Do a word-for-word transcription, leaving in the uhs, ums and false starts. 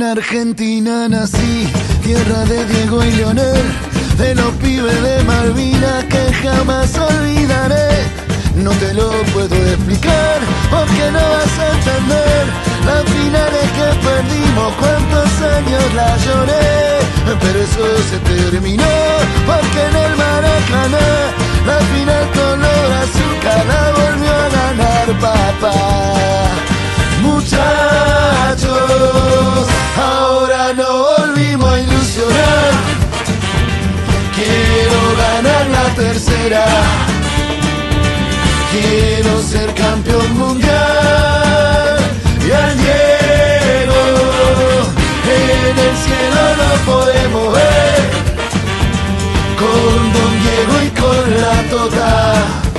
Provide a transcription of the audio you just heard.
Argentina nací, tierra de Diego y Leonel, de los pibes de Malvinas que jamás olvidaré. No te lo puedo explicar porque no vas a entender las finales que perdimos, cuántos años la lloré, pero eso se terminó porque en el Maracaná la final color azúcar la volvió a ganar papá. Muchachos, ahora no volvimos a ilusionar, quiero ganar la tercera, quiero ser campeón mundial. Y al Diego en el cielo lo podemos ver, con Don Diego y con la Tota.